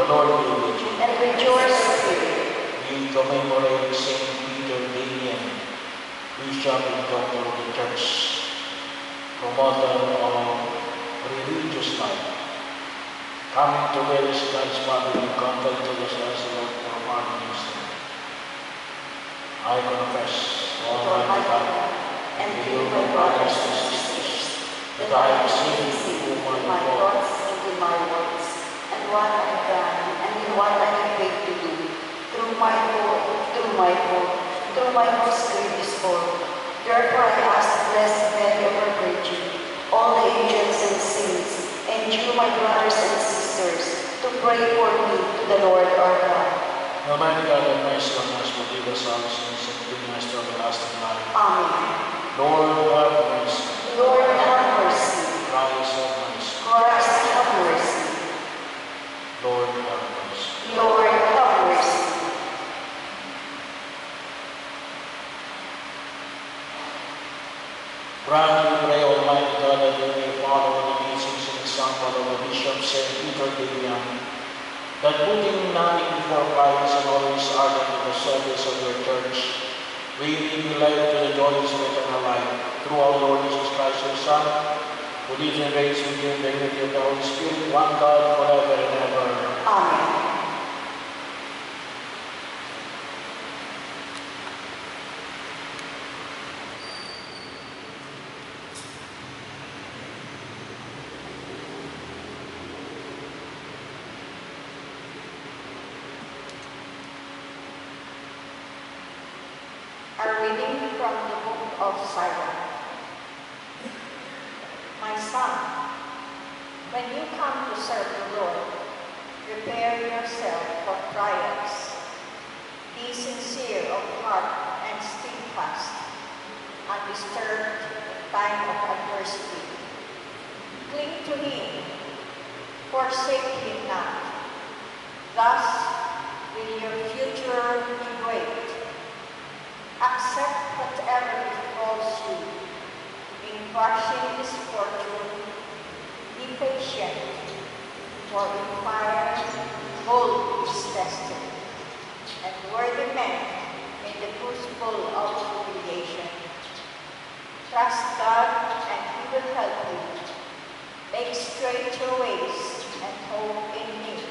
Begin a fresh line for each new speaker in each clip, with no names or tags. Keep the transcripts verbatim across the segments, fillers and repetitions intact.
Lord be with you.
And with your spirit.
We commemorate Saint Peter Damian, Bishop and Doctor of the Church, promoter of religious life. Coming together as God's family, contact to the Lord for pardon of sin. I confess to Almighty God and to you, my brothers and sisters, that I have sinned in my thoughts and in my words, and what I have done, and in what I have failed to do, through my fault, through my fault, through my most grievous fault. Therefore I ask Blessed Mary, ever Virgin, all the angels and saints, and you, my brothers and sisters, to pray for me to the Lord our God. Almighty God, have mercy on us, forgive us our sins, and bring us to everlasting life.
Amen.
Lord, have mercy.
Lord, have mercy.
Christ, have mercy.
Christ, have mercy.
Lord, have mercy.
Lord, have mercy.
Grant, we pray, Almighty God, that we may follow the teachings and example of the Bishop Saint Peter Damian, that putting nothing before Christ and always ardent in the service of your church, we may be led to the joys of eternal life through our Lord Jesus Christ, your Son, who lives and reigns with you in the unity of the Holy Spirit, one God, forever and ever.
Amen. A reading from the book of Sirach. My son, when you come to serve the Lord, prepare yourself for trials. Be sincere of heart and steadfast, undisturbed in time of adversity. Cling to him, forsake him not. Thus will your future be great. Accept whatever befalls you. In crushing misfortune, be patient, for in fire gold is tested, and worthy men in the crucible of humiliation. Trust God, and he will help you. Make straight your ways, and hope in him.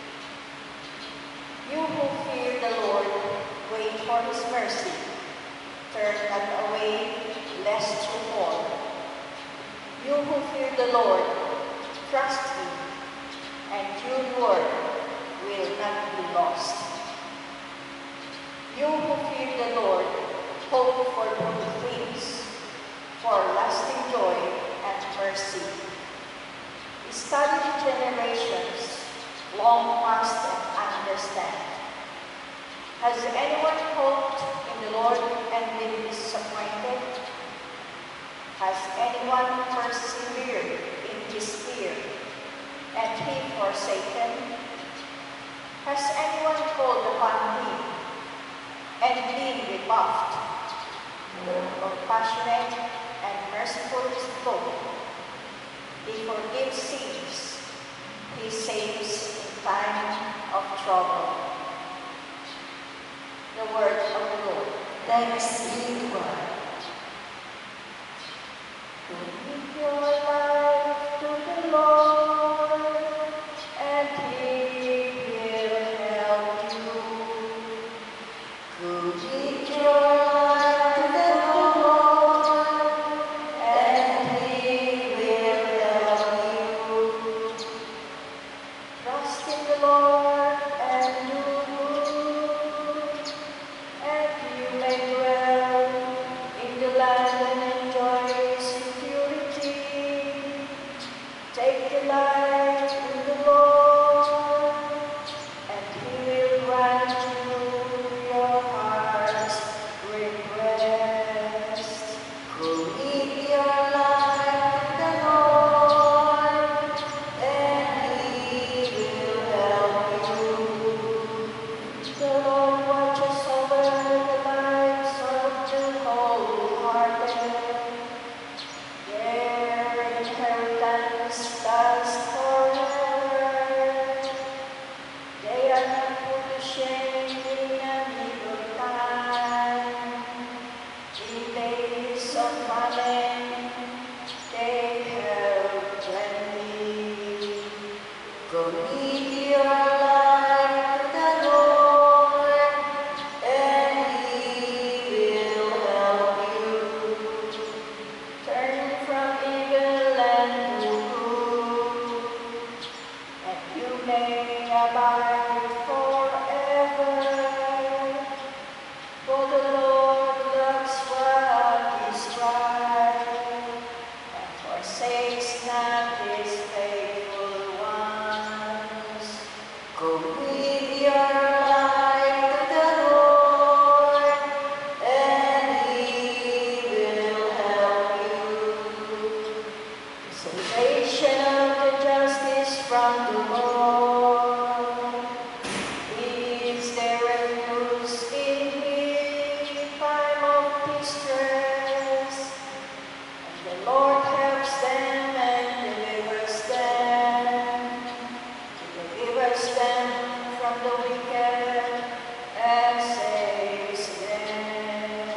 You who fear the Lord, wait for his mercy. Turn not away, lest you fall. You who fear the Lord, trust him, and your word will not be lost. You who fear the Lord, hope for good things, for lasting joy and mercy. Study the generations, long past and understand. Has anyone hoped in the Lord and been disappointed? Has anyone persevered in his fear and he forsaken? Has anyone called upon him and been rebuffed? Compassionate and merciful is both. He forgives sins. He saves in time of trouble. The word of the Lord. Thanks be to God. Give your life to the Lord, and he will help you. Give your life to the Lord, and he will help you. Trust in the Lord and do good, and you may dwell Go with your life to the Lord, and He will help you. The salvation of the just is from the Lord. He is their refuge in His time of distress. And the Lord helps them and delivers them. He delivers them from the wicked and saves them.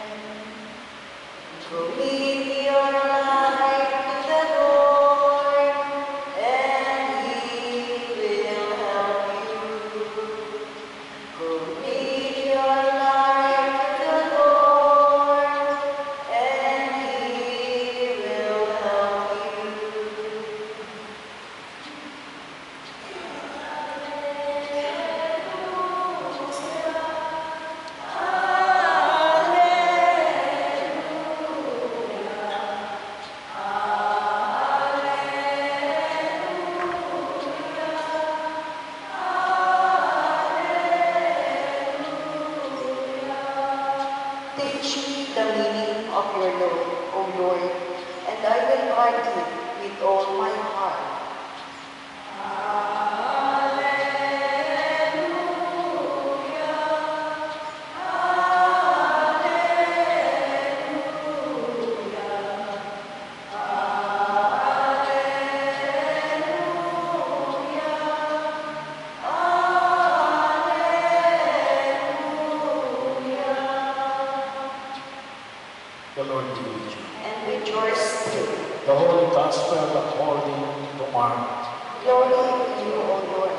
Commit your life to the Lord, and He will help you. Commit your life to the Lord, and He will help you. Teach me the meaning of your Lord, O Lord, and I will guard you with all my heart.
The Lord be with you.
And with your spirit,
The Holy Gospel according to Mark.
glory to you, O Lord.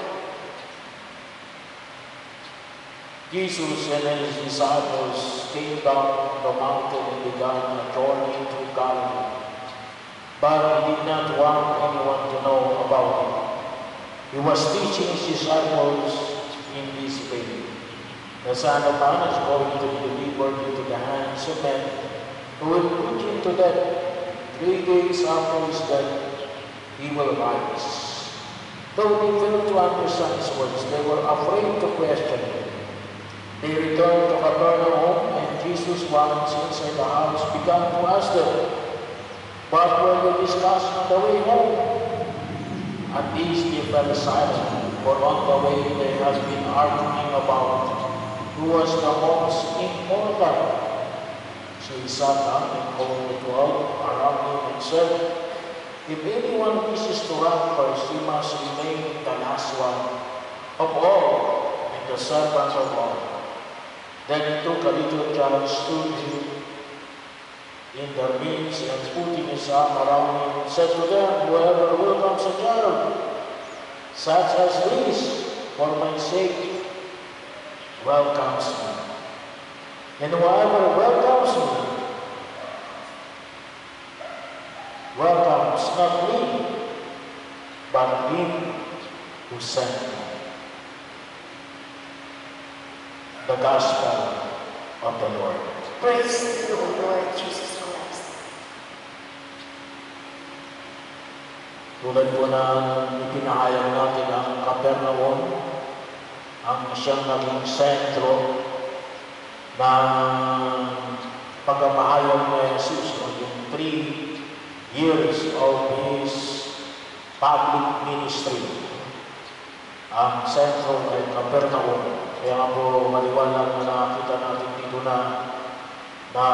Jesus and his disciples came down the mountain and began a journey to Galilee. But he did not want anyone to know about it. He was teaching his disciples in this way. The Son of Man is going to be delivered into the hands of men who will put him to death. Three days after his death, he will rise. Though they failed to understand his words, they were afraid to question him. They returned to Capernaum, and Jesus, once inside the house, began to ask them, what were they discussing on the way home? At least they fell silent, for on the way they had been arguing about who was the most important. So he sat down and called the twelve around him and said, if anyone wishes to run first, he must remain the last one of all and the servant of all. Then he took a little child, stood him in their midst, and putting his arm around him, said to them, whoever welcomes a child, such as this, for my sake, welcomes me. And whoever welcomes me, welcomes not me, but him who sent me. The Gospel of the Lord.
Praise to you, O Lord Jesus Christ.
Tulad po ng ipinahayag natin ang Capernaum, ang siyang naging sentro ng pagmamahayag ni Jesus o yung three years of His public ministry. Ang sentro ay Capernaum. Kaya nga po maliwanag na nakita natin dito na na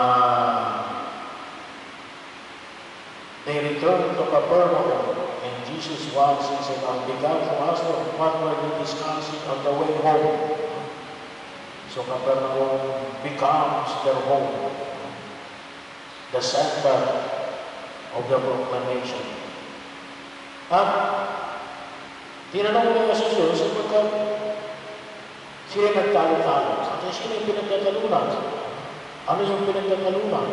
they returned to Capernaum, and Jesus once he said, I began to ask them what were they discussing on the way home. So Capernaum becomes their home, the center of the proclamation. At tinanong niya si Jesus, sapagkat sila nagtalo-talo. At sino yung pinagtatalunan? Ano yung pinagtatalunan?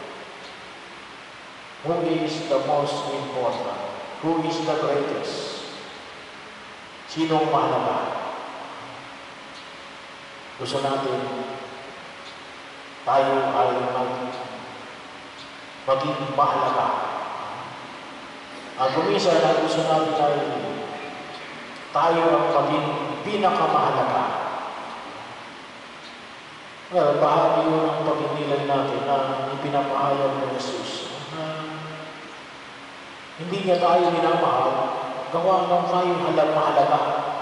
Who is the most important? Who is the greatest? Sino ang mahalaga? Gusto natin tayo ay mag, maging mahalaga. At kumisa na gusto natin ay tayo ang maging pinakamahalaga. Well, bahagi yun ang pagninilay natin na ipinapahayag ng Jesus. Na hindi niya tayo minamahal, gawa ng tayo halang mahalaga.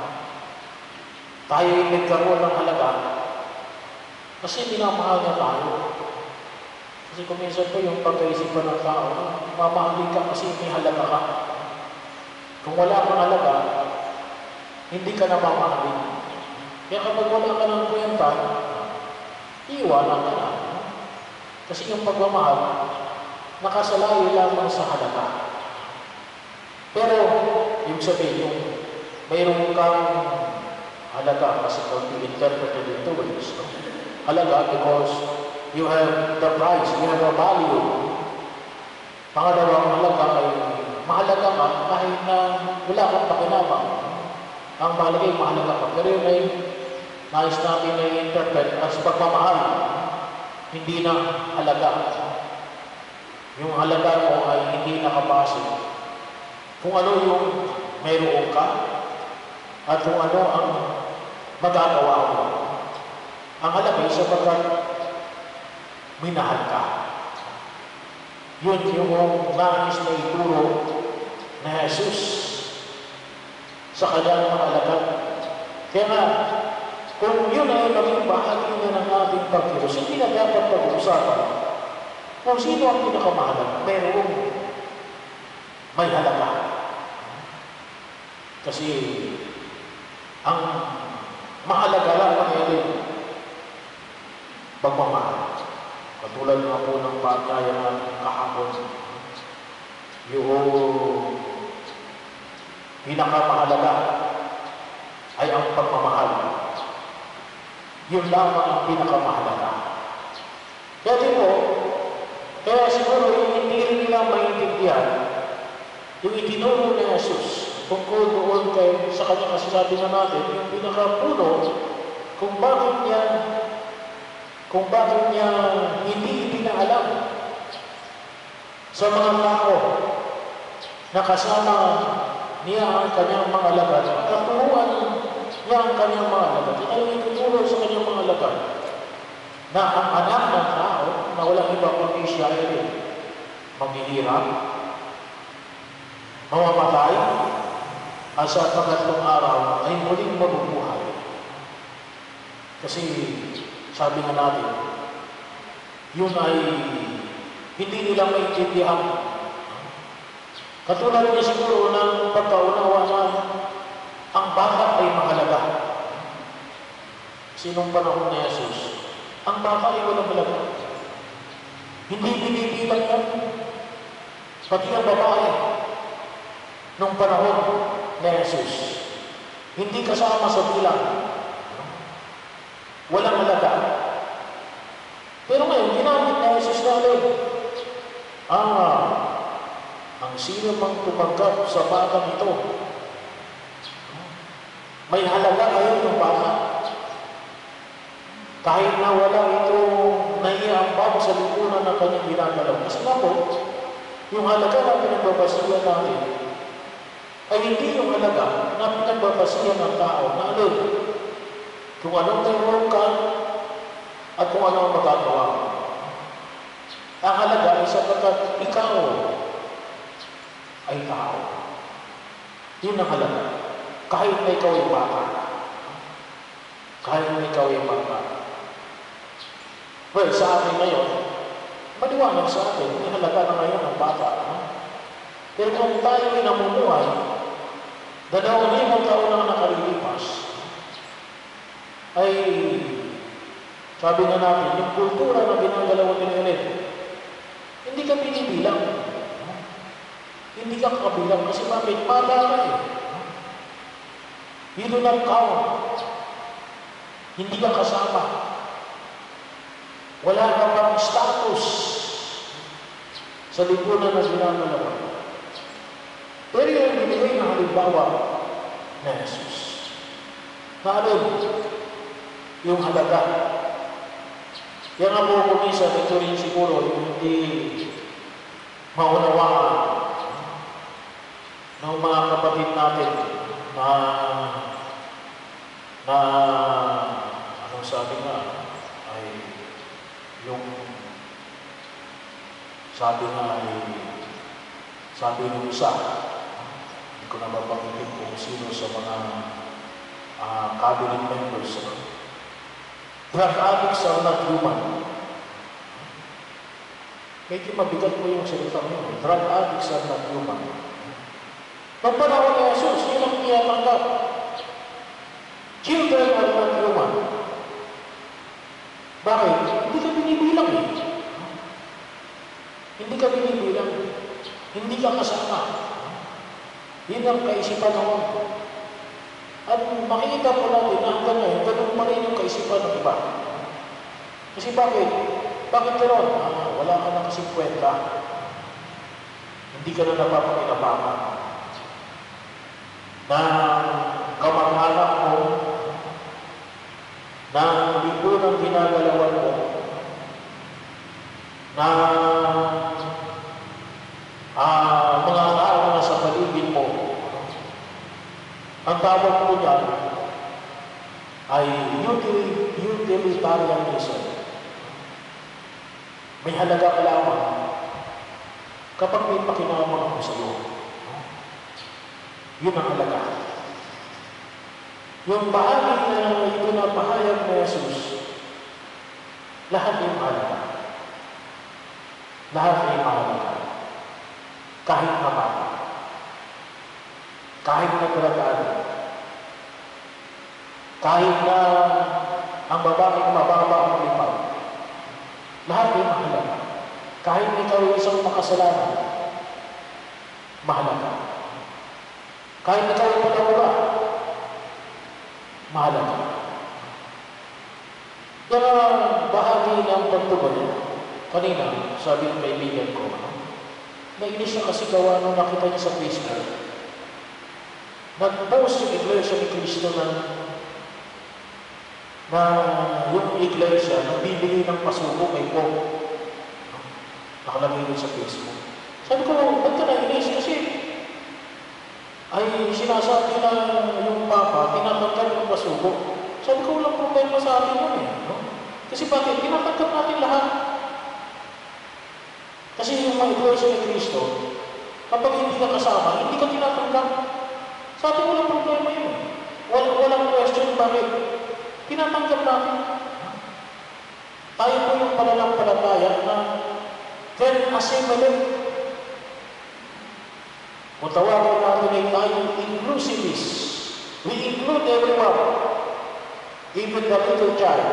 Tayo ay nagkaroon ng halaga kasi minamahal niya tayo. Kasi kung minsan po yung pagkaisipan ng tao, mamahalin ka kasi may halaga ka. Kung wala kang halaga, hindi ka na mamahalin. Kaya kapag wala ka ng kwenta, iwanan ka na. Kasi yung pagmamahal, nakasalayo lamang sa halaga. Pero, yung sabihin, yung mayroon kang halaga, kasi kung interpreted into ways, no? Halaga because you have the price, you have a value. Pangalawang halaga ay mahalaga ka kahit na wala kang pakinabang. Ang mahalaga ay mahalaga ka. Pero yun ay nais natin na i-interpret as pagmamahal, hindi na halaga. Yung halaga mo ay hindi nakabase kung ano yung mayroon ka at kung ano ang magagawa mo. Ang halaga ay sapagkat minahal ka. Yun yung nais na ituro na Jesus sa kanyang mga alagad. Kaya nga, kung yun ay maging bahagi na ng ating pagkilos, hindi na dapat pag-uusapan kung sino ang pinakamahalaga. Mayroong may halaga. Kasi ang mahalaga lang ang ito pagmamahal. Katulad nga po ng pagkaya natin kahapon, yung pinakamahalaga ay ang pagmamahal. Yun lamang ang pinakamahalaga. Kaya di mo, kaya siguro yung hindi rin nila maintindihan, yung itinuro ni Jesus tungkol doon kay, sa kanya kasi sabi na natin, yung pinakapuno, kung bakit niya kung bakit niya hindi ipinaalam sa mga tao na kasama niya ang kanyang mga alagad, katuruan niya ang kanyang mga alagad. Ito ay ituturo sa kanyang mga alagad na ang anak ng tao na walang iba kundi siya ay rin maghihirap, mamamatay, at sa pangatlong araw ay muling mabubuhay. Kasi sabi nga natin, yun ay hindi nila maintindihan. Katulad niya siguro ng pagkaunawa na ang bata ay mahalaga. Sinong panahon ni Jesus? Ang bata ay walang halaga. Hindi binibilang yan. Pati ang babae nung panahon ni Jesus, hindi kasama sa bilang. Walang halaga. Pero ngayon, ginamit na Jesus natin. Ah, ang sino mang tumanggap sa batang ito, may halaga kayo ng bata. Kahit na wala ito naiambag sa lipunan ng kanyang ginagalaw. Kasi nga po, yung halaga na pinagbabasihan natin ay hindi yung halaga na pinagbabasihan ng tao na ano, kung anong mayroon ka at kung anong magagawa. Ang halaga ay sapagkat ikaw ay tao. Yun ang halaga. Kahit na ikaw ay bata. Kahit na ikaw ay bata. Well, sa atin ngayon, maliwanag sa atin, may halaga na ngayon ang bata. Pero kung tayo ay namumuhay, dalawang limang taon na nakalilipas, ay sabi nga natin, yung kultura na ginagalaw ni Leonel, hindi ka binibilang. Hindi ka kabilang kasi bakit? Bata ka eh. You do not count. Hindi ka kasama. Wala ka pang status sa lipunan na ginagalaw. Pero yung binigay na halimbawa na Jesus. Na ano yung halaga. Kaya nga po kung minsan, ito rin siguro yung hindi maunawaan ng mga kapatid natin na na anong sabi nga ay yung sabi nga ay sabi ng isa, hindi ko na mabanggitin kung sino sa mga uh, cabinet members. Drug addicts are not human. Medyo mabigat po yung salita mo. Drug addicts are not human. Nung panahon ni Jesus, yun ang tinatanggap. Children are not human. Bakit? Hindi ka binibilang eh. Hindi ka binibilang. Hindi ka kasama. Yun ang kaisipan noon. At makikita po natin na hanggang ngayon, ganun pa rin yung kaisipan ng iba. Kasi bakit? Bakit gano'n? Ah, wala ka na kasing kwenta. Hindi ka na napapakinabangan. Na kamag-anak mo, na lipunang ginagalawan mo, na ah, mga tao na sa paligid mo, ang tawag mo niyan ay utilitarianism. May halaga ka lamang kapag may pakinabang ako sa iyo. Yun ang halaga. Yung bahagi na ipinapahayag ni Jesus, lahat ay mahalaga. Lahat ay mahalaga. Kahit na bata. Kahit na talagaan. Kahit na ang babaeng mababa ang lipad. Lahat ay mahalaga. Kahit ikaw ay isang makasalanan, mahalaga. Kahit ikaw ay palawa, mahalaga. Yan ang bahagi ng pagtugon. Kanina, sabi ng kaibigan ko, nainis na kasi gawa nung nakita niya sa Facebook. Nag-post yung Iglesia ni Cristo na na yung iglesia na bibili ng pasuko kay Pope. Nakalagay doon sa Facebook. Sabi ko, ba't ka nainis? Kasi ay sinasabi na yung Papa, tinatanggal yung pasuko. Sabi ko, walang problema sa atin yun eh. No? Kasi bakit? Tinatanggal natin lahat. Kasi yung mga iglesia ni Cristo, kapag hindi ka kasama, hindi ka tinatanggal. Sa atin walang problema yun. Wal walang question bakit. Tinatanggap natin. Tayo po yung pananampalataya na then assimilate. Kung tawagin natin ay tayong inclusivist. We include everyone. Even the little child.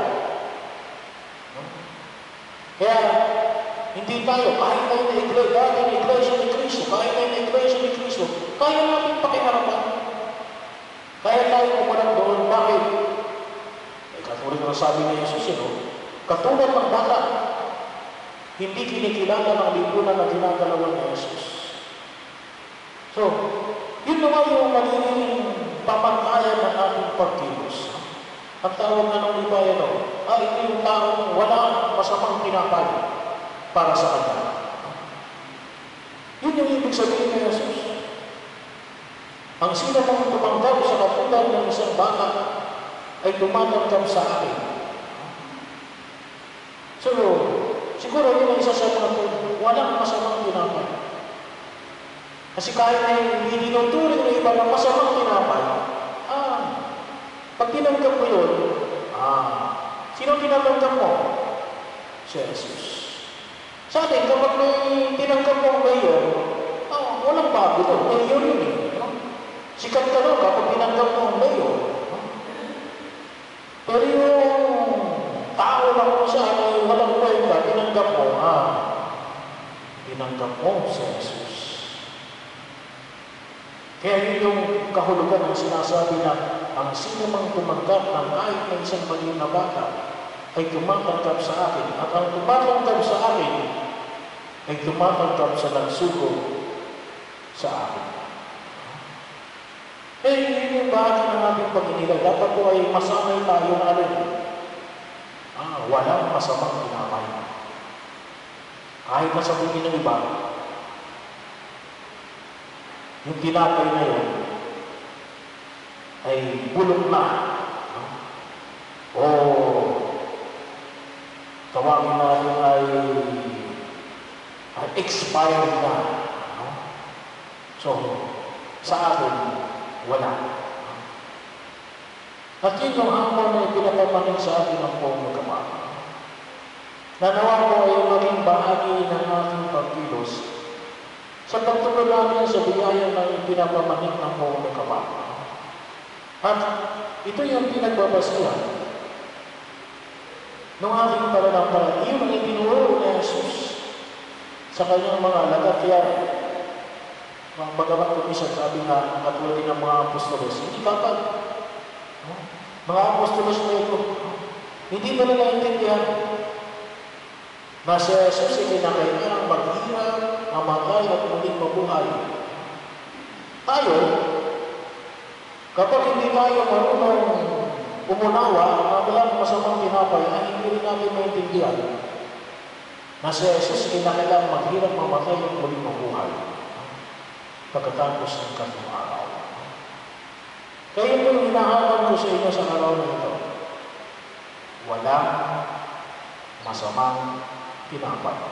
Kaya, hindi tayo, kahit tayo na iglesia, dahil na iglesia ni Cristo, kahit tayo na iglesia ni Cristo, kaya natin pakiharapan. Kaya tayo umarap doon. Bakit? Katulad ng sabi ni Jesus, no? Katulad ng bata, hindi kinikilala ng lipunan na ginagalawan ni Jesus. So, yun naman yung magiging pamantayan ng ating pagkilos. Ang tawag na ng iba yan, ah, ito yung taong wala masamang pinapay para sa kanya. Yun yung ibig sabihin ni Jesus. Ang sino mong tumanggap sa katulad ng isang bata ay tumatanggap sa akin. So, siguro yun ang isa sa mga walang masamang tinapay. Kasi kahit na hindi tinuturing ng iba ng masamang tinapay, ah, pag tinanggap mo yun, ah, sino tinatanggap mo? Si Jesus. Sa atin, kapag may tinanggap mo mayor, ah, walang bago doon. Mayor yun eh. Sikat ka doon kapag tinanggap mo mayor. Pero yung tao lang mo siya ay walang kwenta, tinanggap mo, ah, tinanggap mo si Jesus. Kaya yun yung kahulugan ng sinasabi na ang sino mang tumanggap ng kahit na isang maliit na bata ay tumatanggap sa akin. At ang tumatanggap sa akin ay tumatanggap sa nagsugo sa akin. Eh, yun yung bahagi ng ating pag-inigal. Dapat po ay masanay tayo na rin. Ah, walang masamang tinapay. Kahit na sa tingin ng iba, yung tinapay na yun ay bulong na. No? expired na. No? So, sa atin, wala. At yun yung hamon na pinapamanin sa atin ng Poong Kapal. Nanawa ko ay maging bahagi ng ating pagkilos sa pagtulong namin sa biyaya ng pinapamanin ng Poong Kapal. At ito yung pinagbabasihan ng ating pananampalataya. Iyon ang itinuro ni Jesus sa kanyang mga alagad. Kaya, bagamat kung isang sabi nga, katulad din ng mga apostolos, hindi kapag. No? Mga apostolos na ito, hindi ba na naintindihan na si Jesus ay kinakailangang maghirap, mamatay at muling mabuhay? Tayo, kapag hindi tayo marunong umunawa na walang masamang tinapay, ay hindi rin natin maintindihan na si Jesus ay kinakailangang maghirap, mamatay at muling mabuhay pagkatapos ng kanyang araw. Kaya ito yung hinahawan ko sa inyo sa araw na ito. Walang masamang tinapay.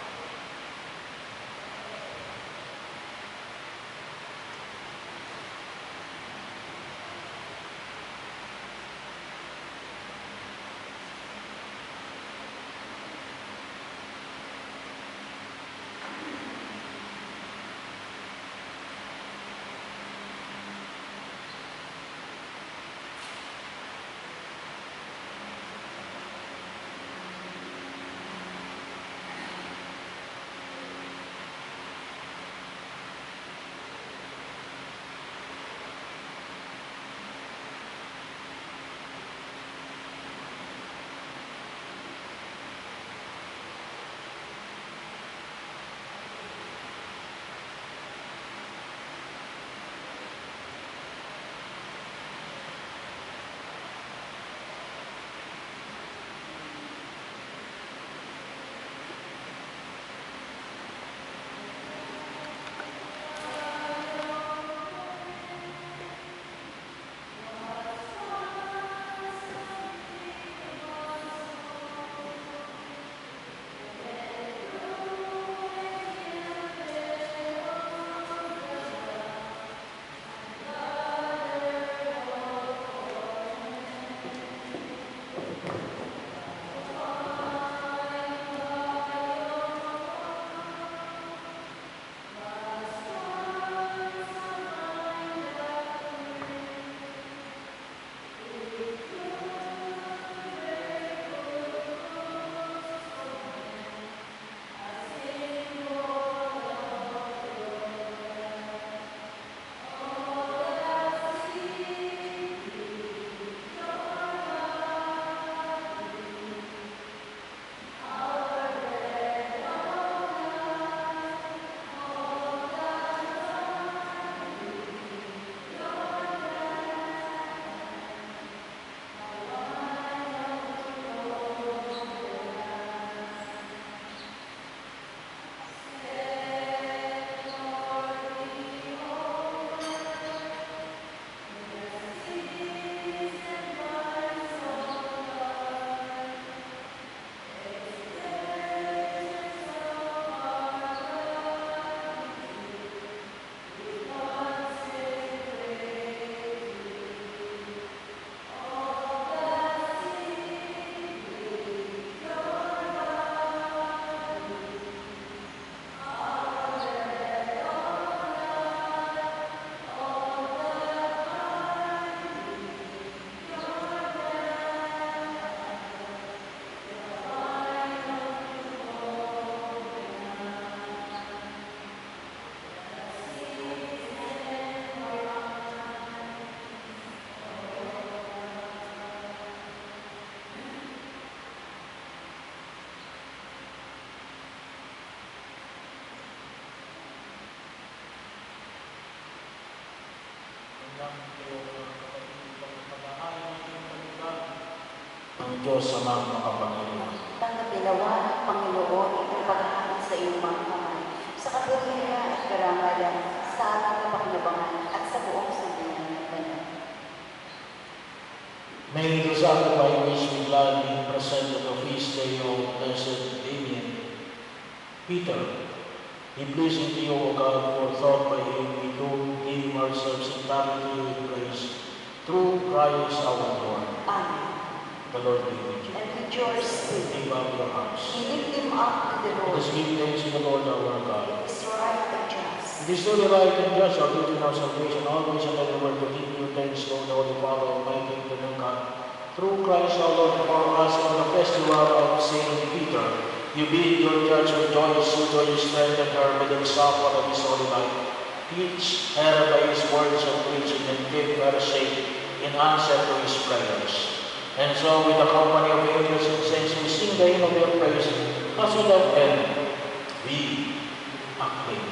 Ang Diyos sa mga makapangyarihan.
Tanggapin nawa ng Panginoon itong paghahangad sa iyong mga kamay, sa kabutihan at karangalan, sa ating kapakinabangan at sa buong sandigan ng banal.
May the sacrifice we gladly present at the feast day of Blessed Damien, Peter, Be pleasing to you, O God, for thought by him we do give ourselves entirely to you in grace. Through Christ our Lord.
Amen.
The Lord be with you.
And with your spirit.
Give up your hearts.
We lift them up to the
Let
Lord.
us give thanks to the Lord our God.
It is right and just.
It is truly right and just, our duty and our salvation, always and everywhere to give you thanks, Lord, the Holy Father, Almighty, and the God. Through Christ our Lord, for us on the festival of Saint Peter, you bid your church rejoice, you joy, strengthen her with the example of his holy life. Teach her by his words of preaching and give her shape in answer to his prayers. And so, with the company of angels and saints, we sing the hymn of your praise, as without end, we acclaim.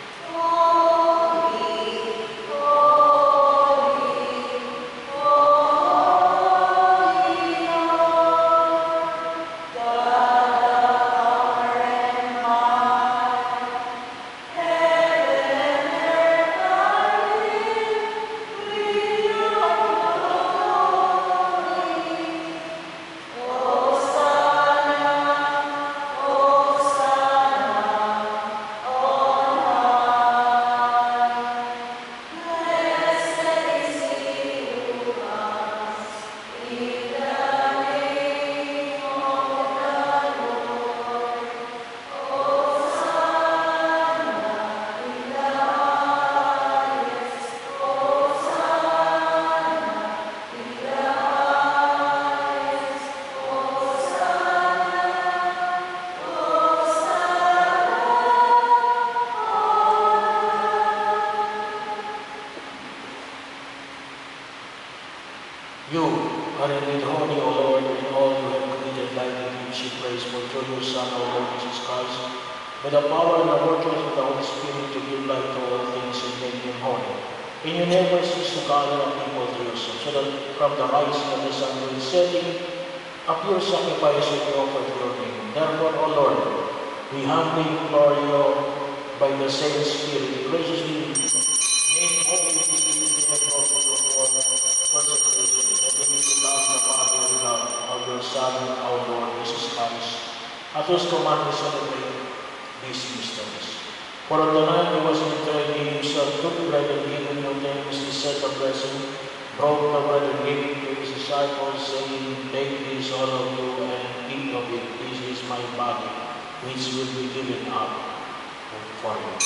You are indeed holy, O Lord, in all you have created life that gives you praise for through your Son, our Lord Jesus Christ, by the power and the virtues of the Holy Spirit to give life to all things and make them holy. And you never cease to gather a people to yourself, so that from the rising of the sun to its setting, a pure sacrifice will be offered to your name. Therefore, O Lord, we humbly implore you by the same Spirit, graciously make holy this ministry and offer your consecration, and we need to love the Father and love of your Son, our Lord Jesus Christ, at whose command we celebrate these mysteries. For on the night he was betrayed, he himself took bread and giving you thanks, he said a blessing, broke the bread and gave it to his disciples, saying, Take this, all of you, and eat of it. This is my body, which will be given up for you.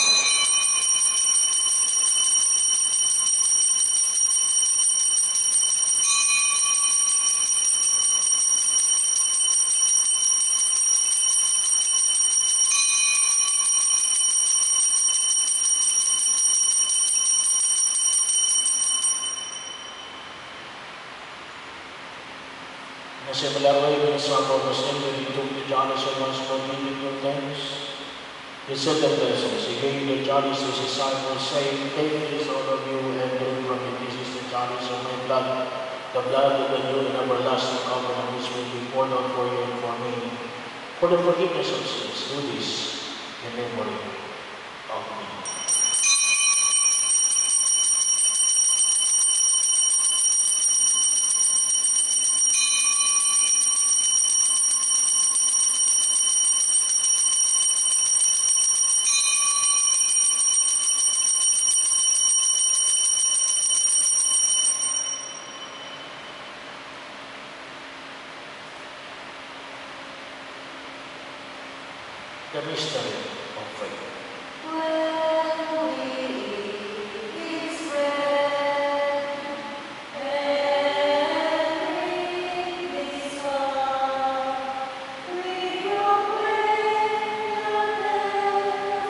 In a similar way, when supper was ended, he took the chalice and once more giving you thanks. He said the blessings. He gave the chalice to his disciples, saying, Take this, all of you, and drink from it. This is the chalice of my blood, the blood of the new and everlasting covenant, which will be poured out for you and for me. For the forgiveness of sins, do this in memory of me. The mystery of faith.
When we eat His bread and drink His blood, we proclaim the death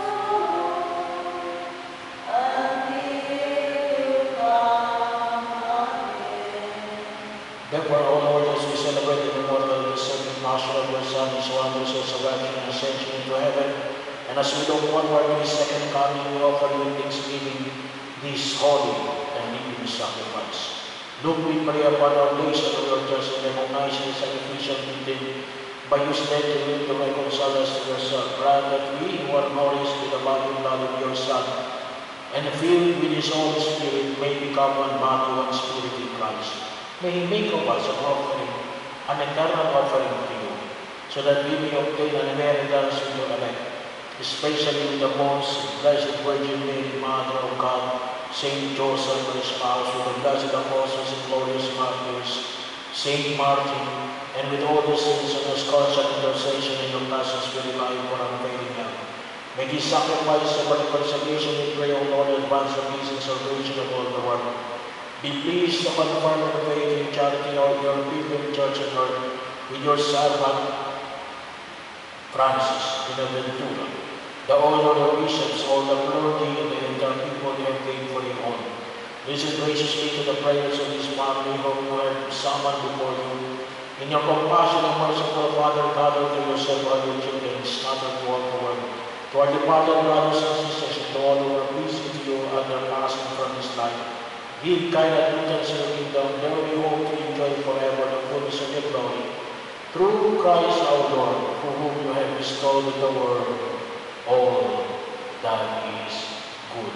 of the Lord until you come again.
Therefore, O Lord, as we celebrate the memorial of the second Passion of your Son, his wondrous resurrection and ascension into heaven, and as we look forward to his second coming, we offer you in thanksgiving this holy and living sacrifice. Look, we pray upon our nation of your church and recognize his sacrificial victim by whose death you will to reconcile us to yourself. Grant that we who are nourished with the body and blood of your Son, and filled with his Holy Spirit, may become one body, one spirit in Christ. May he make of us an offering, an eternal offering to you, so that we may obtain an inheritance with your elect, especially with the most blessed Virgin Mary, Mother of God, Saint Joseph, her spouse, with the blessed apostles and glorious martyrs, Saint Martin, and with all the saints and whose constant intercession in your presence we rely for unfailing help. May this sacrifice of reconciliation we pray, O Lord, advance the peace and salvation of all the world. Be pleased to confirm in faith and charity all your people, church and earth, with your servant Francis, Bonaventura, the honorary bishops, all the clergy, and the entire people you have faithfully owned. Listen graciously to the prayers of this family whom you have summoned before you. In your compassion and merciful Father, gather to yourself all your children scattered throughout the world. To our departed brothers and sisters, and to all who are pleasing to you at their passing from this life, give kind admittance to your kingdom, there we hope to enjoy forever the fullness of your glory. Through Christ our Lord, for whom you have bestowed in the world all that is good.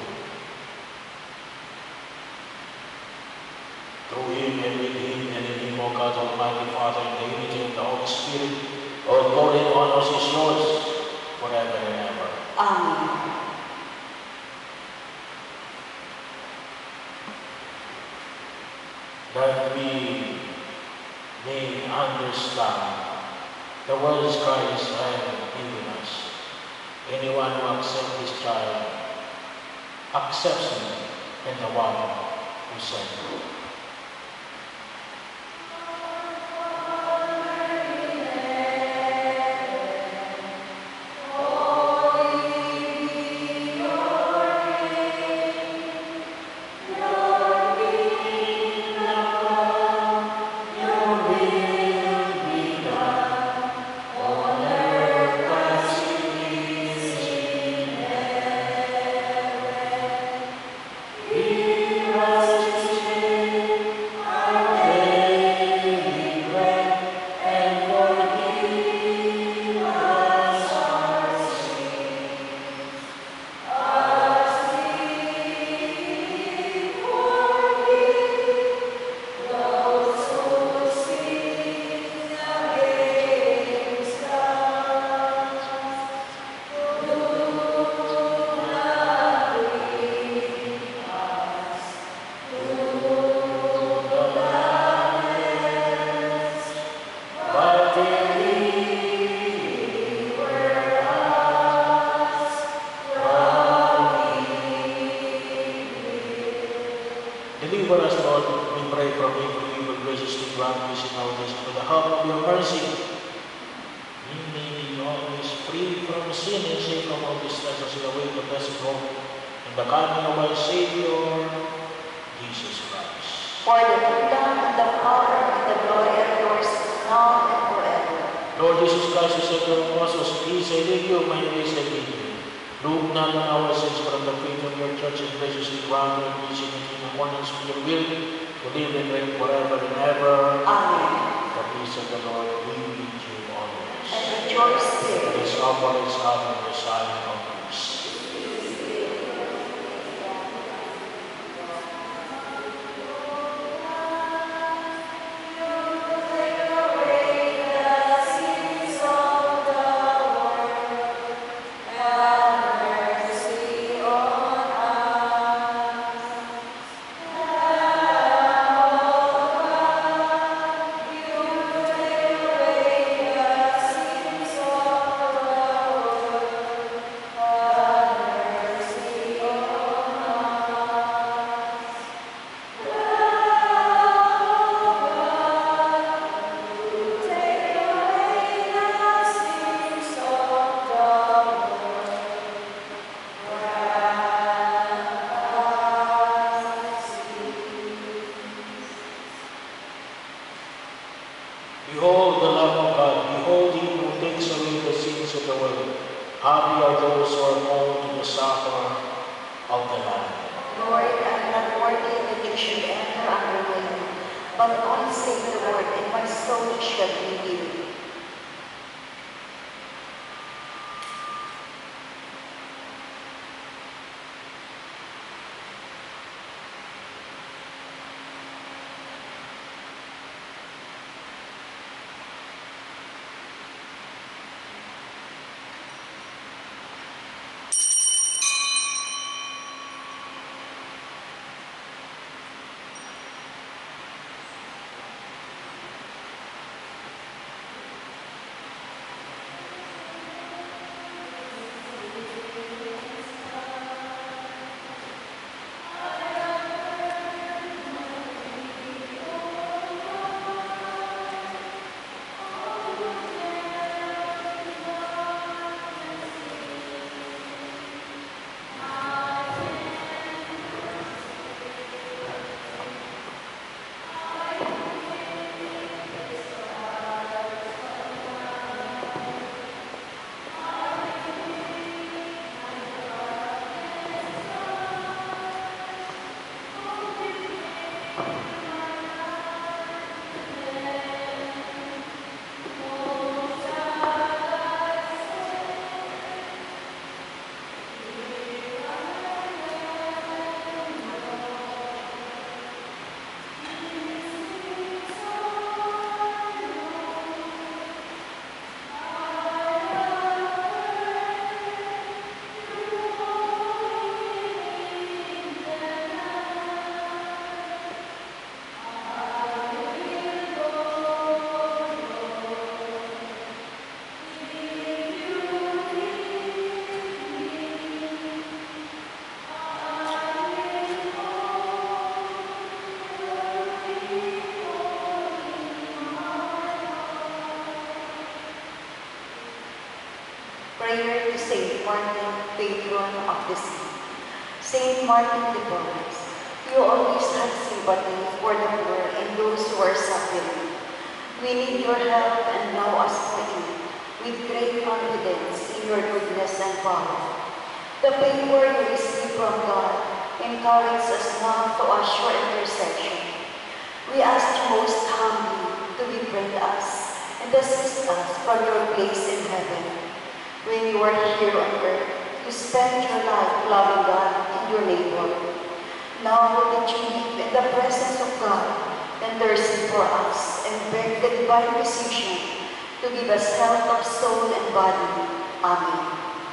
Through him and with him and in him, O God Almighty Father, in the unity of the Holy Spirit, all glory and honor is yours forever and ever.
Amen.
That we may understand the words Christ has given us. Anyone who accepts this child accepts him and the one who sent him. Deliver us, Lord, we pray from evil, evil graciously grant us in our days for the help of your mercy. We may be always free from sin and safe from all distress as we await the blessed hope and the coming of our Savior, Jesus Christ.
For the kingdom and the power and the glory are yours now and forever.
Lord Jesus Christ, who said to the apostles, peace I leave you, my peace I give you. Look not on our sins from the faith of your church and graciously grant your peace in accordance with your will, to live and reign forever and ever.
Amen.
The peace of the Lord be with you always.
And with your spirit.
Let us offer this hour in the silence of peace. Behold the Lamb of God, behold him who takes away the sins of the world. Happy are those who are called to the supper of the Lamb.
Lord, I am not worthy that you should enter under my roof, but only say the word, and my soul shall be healed.
Saint Martin, patron of the sea. Saint Martin de Porres, you always had sympathy for the poor and those who are suffering. We need your help and now ask for you, with great confidence in your goodness and power. The favor you receive from God encourages us now to assure intercession. We ask you most humbly to befriend us and assist us from your place in heaven. When you are here on earth, you spend your life loving God and your neighbor. Now that you live in the presence of God, intercede for us and beg the divine physician to give us health of soul and body. Amen.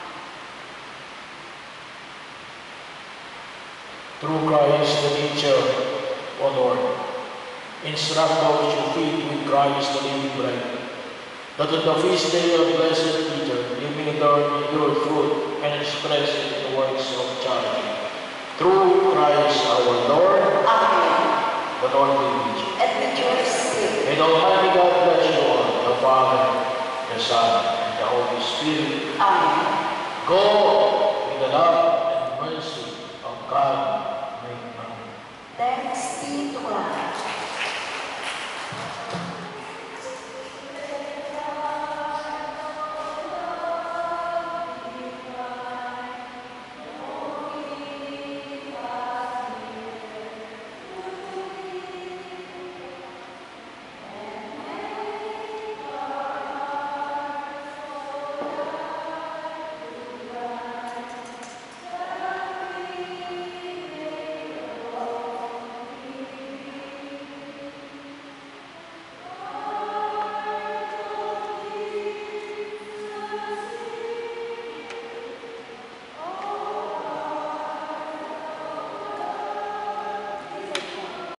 Through Christ the teacher, O Lord, instruct those you feed with Christ the living bread, that on the feast day of Blessed Peter you may learn your fruit and express it in works of charity. Through Christ our Lord.
Amen.
The Lord be with you.
And with your spirit.
May the Almighty God bless you all, the Father, the Son, and the Holy Spirit.
Amen.
Go with the love and mercy of God made known.
Thanks be to God.